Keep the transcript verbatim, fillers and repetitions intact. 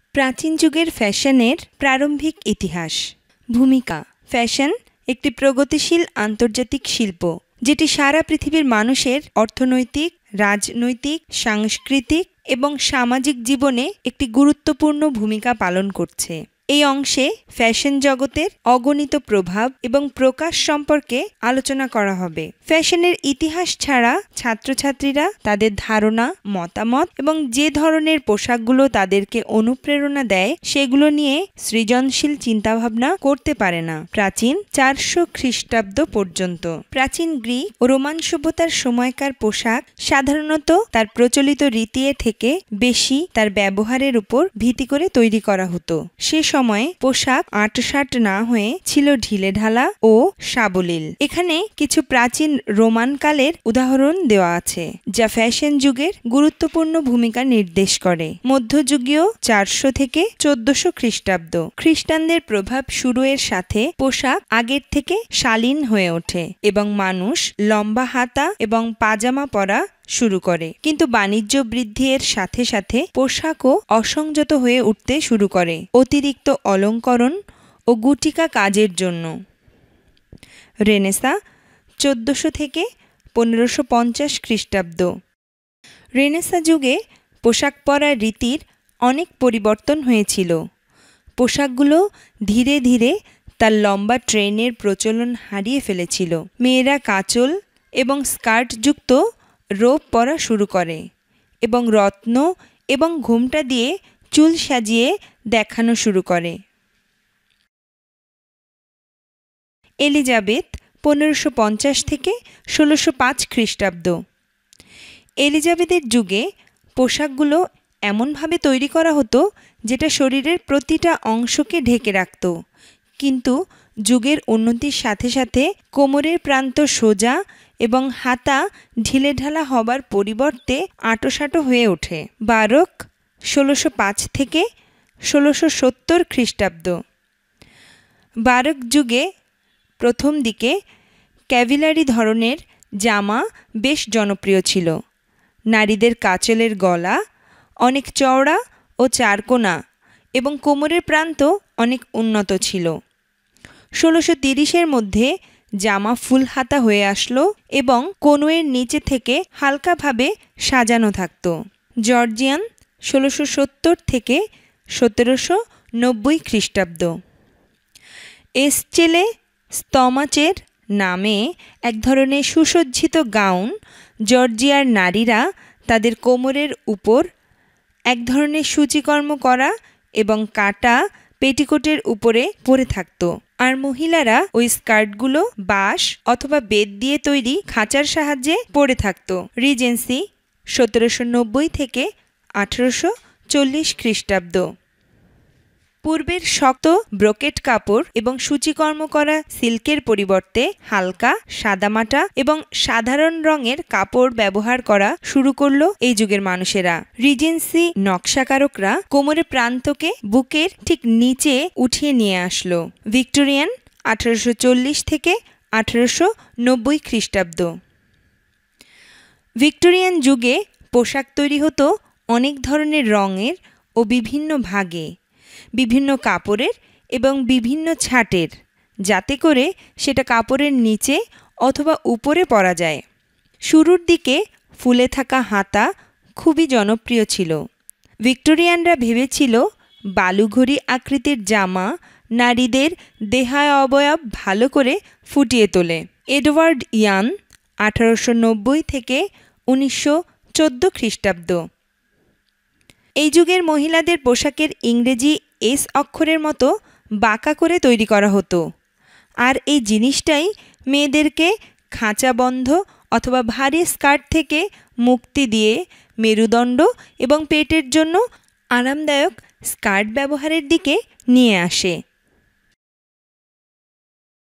প্রাচীন যুগের ফ্যাশনের প্রারম্ভিক ইতিহাস। ভূমিকা। ফ্যাশন একটি প্রগতিশীল আন্তর্জাতিক শিল্প যেটি সারা পৃথিবীর মানুষের অর্থনৈতিক, রাজনৈতিক, সাংস্কৃতিক এবং সামাজিক জীবনে একটি গুরুত্বপূর্ণ ভূমিকা পালন করছে। এই অংশে ফ্যাশন জগতের অগণিত প্রভাব এবং প্রকাশ সম্পর্কে আলোচনা করা হবে। ফ্যাশনের ইতিহাস ছাড়া ছাত্রছাত্রীরা তাদের ধারণা, মতামত এবং যে ধরনের পোশাকগুলো তাদেরকে অনুপ্রেরণা দেয় সেগুলো নিয়ে সৃজনশীল চিন্তাভাবনা করতে পারে না। প্রাচীন চারশো খ্রিস্টাব্দ পর্যন্ত প্রাচীন গ্রিক ও রোমান সভ্যতার সময়কার পোশাক সাধারণত তার প্রচলিত রীতি থেকে বেশি তার ব্যবহারের উপর ভিত্তি করে তৈরি করা হতো। সে সময়ে পোশাক আঁটসাঁট না হয়ে ছিল ঢিলেঢালা ও সাবলীল। এখানে কিছু প্রাচীন রোমান কালের উদাহরণ দেওয়া আছে যা ফ্যাশন যুগের গুরুত্বপূর্ণ ভূমিকা নির্দেশ করে। মধ্যযুগীয় চারশো থেকে চোদ্দশো খ্রিস্টাব্দ খ্রিস্টানদের প্রভাব শুরু এর সাথে পোশাক আগের থেকে শালীন হয়ে ওঠে এবং মানুষ লম্বা হাতা এবং পাজামা পরা শুরু করে। কিন্তু বাণিজ্য বৃদ্ধি এর সাথে সাথে পোশাকও অসংযত হয়ে উঠতে শুরু করে অতিরিক্ত অলঙ্করণ ও গুটিকা কাজের জন্য। রেনেসাঁ চোদ্দশো থেকে পনেরোশো পঞ্চাশ খ্রিস্টাব্দ রেনেসাঁ যুগে পোশাক পরার রীতির অনেক পরিবর্তন হয়েছিল। পোশাকগুলো ধীরে ধীরে তার লম্বা ট্রেনের প্রচলন হারিয়ে ফেলেছিল। মেয়েরা কাঁচল এবং স্কার্টযুক্ত রোব পরা শুরু করে এবং রত্ন এবং ঘোমটা দিয়ে চুল সাজিয়ে দেখানো শুরু করে। এলিজাবেথ পনেরোশো পঞ্চাশ থেকে ষোলোশো পাঁচ খ্রিস্টাব্দ এলিজাবেথের যুগে পোশাকগুলো এমনভাবে তৈরি করা হতো যেটা শরীরের প্রতিটা অংশকে ঢেকে রাখত। কিন্তু যুগের উন্নতির সাথে সাথে কোমরের প্রান্ত সোজা এবং হাতা ঢিলেঢালা হবার পরিবর্তে আঁটোসাঁটো হয়ে ওঠে। বারক ষোলোশো পাঁচ থেকে ষোলোশো সত্তর খ্রিস্টাব্দ বারক যুগে প্রথম দিকে ক্যাভিলারি ধরনের জামা বেশ জনপ্রিয় ছিল। নারীদের কাচলের গলা অনেক চওড়া ও চারকোনা এবং কোমরের প্রান্ত অনেক উন্নত ছিল। ষোলোশো তিরিশের মধ্যে জামা ফুল হাতা হয়ে আসলো এবং কনুয়ের নিচে থেকে হালকাভাবে সাজানো থাকত। জর্জিয়ান ষোলোশো সত্তর থেকে সতেরোশো নব্বই খ্রিস্টাব্দ এসচেলে স্তমাচের নামে এক ধরনের সুসজ্জিত গাউন জর্জিয়ার নারীরা তাদের কোমরের উপর এক ধরনের সূচিকর্ম করা এবং কাটা পেটিকোটের উপরে পরে থাকত, আর মহিলারা ওই স্কার্টগুলো বাঁশ অথবা বেত দিয়ে তৈরি খাঁচার সাহায্যে পরে থাকত। রিজেন্সি সতেরোশো নব্বই থেকে আঠেরোশো চল্লিশ খ্রিস্টাব্দ পূর্বের শক্ত ব্রোকেট কাপড় এবং সূচিকর্ম করা সিল্কের পরিবর্তে হালকা সাদামাটা এবং সাধারণ রঙের কাপড় ব্যবহার করা শুরু করলো এই যুগের মানুষেরা। রিজেন্সি নকশাকারকরা কোমরের প্রান্তকে বুকের ঠিক নিচে উঠিয়ে নিয়ে আসলো। ভিক্টোরিয়ান আঠারোশো চল্লিশ থেকে আঠারোশো নব্বই খ্রিস্টাব্দ ভিক্টোরিয়ান যুগে পোশাক তৈরি হতো অনেক ধরনের রঙের ও বিভিন্ন ভাগে, বিভিন্ন কাপড়ের এবং বিভিন্ন ছাটের, যাতে করে সেটা কাপড়ের নিচে অথবা উপরে পরা যায়। শুরুর দিকে ফুলে থাকা হাতা খুবই জনপ্রিয় ছিল। ভিক্টোরিয়ানরা ভেবেছিল বালুঘড়ি আকৃতির জামা নারীদের দেহায় অবয়ব ভালো করে ফুটিয়ে তোলে। এডওয়ার্ড ইয়ান আঠারোশো নব্বই থেকে উনিশশো চোদ্দো খ্রিস্টাব্দ এই যুগের মহিলাদের পোশাকের ইংরেজি এস অক্ষরের মতো বাঁকা করে তৈরি করা হতো, আর এই জিনিসটাই মেয়েদেরকে খাঁচাবন্ধ অথবা ভারী স্কার্ট থেকে মুক্তি দিয়ে মেরুদণ্ড এবং পেটের জন্য আরামদায়ক স্কার্ট ব্যবহারের দিকে নিয়ে আসে।